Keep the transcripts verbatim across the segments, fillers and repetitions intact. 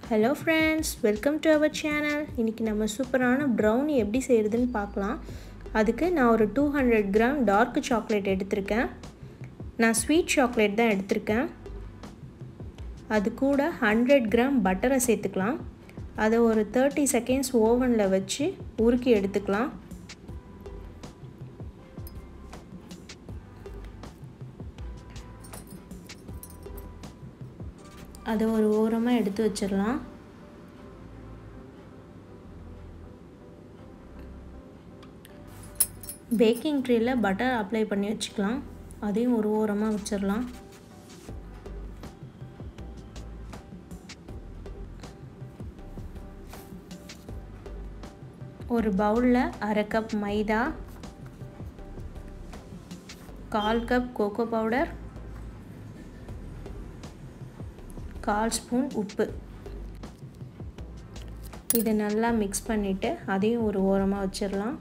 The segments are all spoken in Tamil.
Hello friends, welcome to our channel. இன்னைக்கு நம்ம சூப்பரான brownie எப்படி செய்யறதுன்னு பார்க்கலாம். அதுக்கு நான் ஒரு two hundred gram dark chocolate எடுத்துர்க்கேன். நான் sweet chocolate தான் எடுத்துர்க்கேன். அது கூட one hundred gram butter சேர்த்துக்கலாம். அதை ஒரு thirty seconds ovenல வச்சு உருக்கி எடுத்துக்கலாம். அதை ஒரு ஓரமா எடுத்து வச்சிரலாம். பேக்கிங் ட்ரேல பட்டர் அப்ளை பண்ணி வச்சுக்கலாம். அதையும் ஒரு ஓரமா வச்சிரலாம். ஒரு பவுல்ல அரை கப் மைதா, கால் கப் கோகோ பவுடர், கால் ஸ்பூன் உப்பு இதை நல்லா மிக்ஸ் பண்ணிட்டு அதையும் ஒரு ஓரமா வச்சிரலாம்.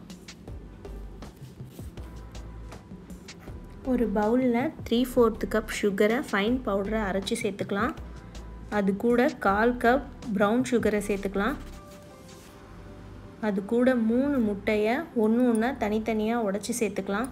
ஒரு பவுல்ல three fourths கப் சுகரை ஃபைன் பவுடரை அரைச்சி சேர்த்துக்கலாம். அது கூட கால் கப் ப்ரௌன் சுகரை சேர்த்துக்கலாம். அது கூட மூணு முட்டையை ஒன்று ஒன்றா தனித்தனியாக உடைச்சி சேர்த்துக்கலாம்.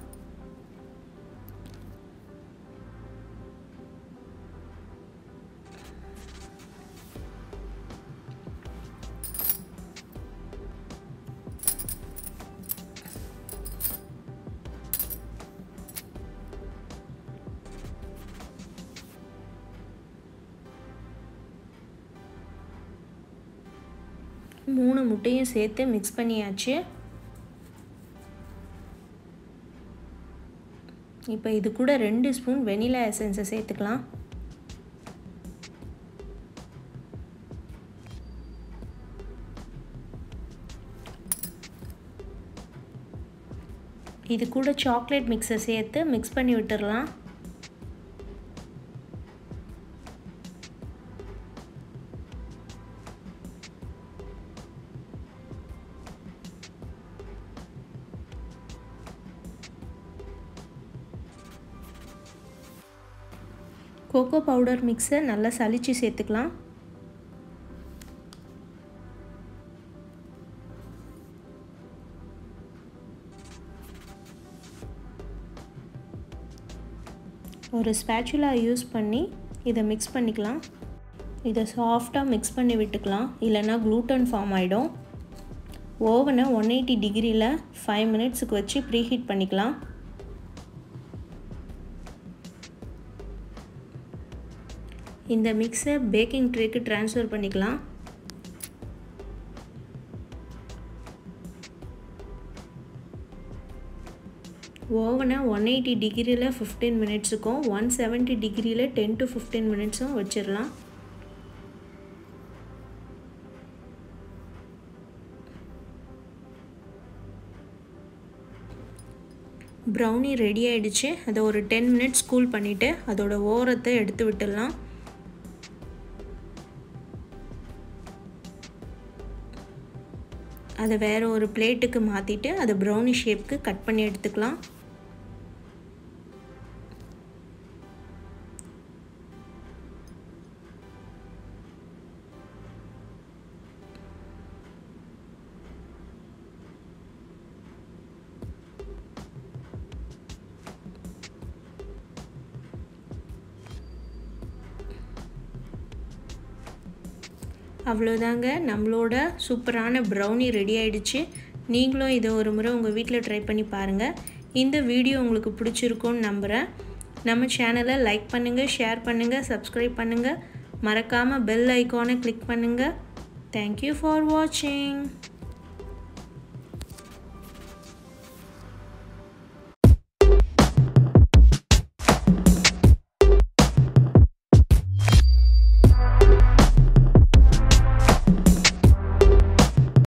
மூணு முட்டையும் சேர்த்து மிக்ஸ் பண்ணியாச்சு. இப்போ இது கூட ரெண்டு ஸ்பூன் வெனிலா எசன்ஸை சேர்த்துக்கலாம். இது கூட சாக்லேட் மிக்ஸை சேர்த்து மிக்ஸ் பண்ணி விட்டுறலாம். கோகோ பவுடர் மிக்ஸை நல்லா சலிச்சு சேர்த்துக்கலாம். ஒரு ஸ்பேச்சுலா யூஸ் பண்ணி இதை மிக்ஸ் பண்ணிக்கலாம். இதை சாஃப்டாக மிக்ஸ் பண்ணி விட்டுக்கலாம், இல்லைன்னா க்ளூட்டன் ஃபார்ம் ஆகிடும். ஓவனை ஒன் எயிட்டி டிகிரியில் ஃபைவ் மினிட்ஸுக்கு வச்சு ப்ரீஹீட் பண்ணிக்கலாம். இந்த மிக்ஸை பேக்கிங் ட்ரேக்கு ட்ரான்ஸ்ஃபர் பண்ணிக்கலாம். ஓவனை ஒன் எயிட்டி டிகிரியில் ஃபிஃப்டீன் மினிட்ஸுக்கும் ஒன் செவன்ட்டி டிகிரியில் டென் டு ஃபிஃப்டீன் மினிட்ஸும் வச்சிடலாம். ப்ரௌனி ரெடி ஆகிடுச்சு. அதை ஒரு டென் மினிட்ஸ் கூல் பண்ணிவிட்டு அதோட ஓரத்தை எடுத்து விட்டுடலாம். அதை வேறு ஒரு பிளேட்டுக்கு மாற்றிட்டு அதை ப்ரௌனி ஷேப்புக்கு கட் பண்ணி எடுத்துக்கலாம். அவ்வளோதாங்க, நம்மளோட சூப்பரான ப்ரௌனி ரெடி ஆகிடுச்சு. நீங்களும் இதை ஒரு முறை உங்கள் வீட்டில் ட்ரை பண்ணி பாருங்கள். இந்த வீடியோ உங்களுக்கு பிடிச்சிருக்கும்னு நம்புகிறேன். நம்ம சேனலை லைக் பண்ணுங்கள், ஷேர் பண்ணுங்கள், சப்ஸ்கிரைப் பண்ணுங்கள். மறக்காமல் பெல் ஐக்கானை கிளிக் பண்ணுங்கள். தேங்க்யூ ஃபார் வாட்சிங்.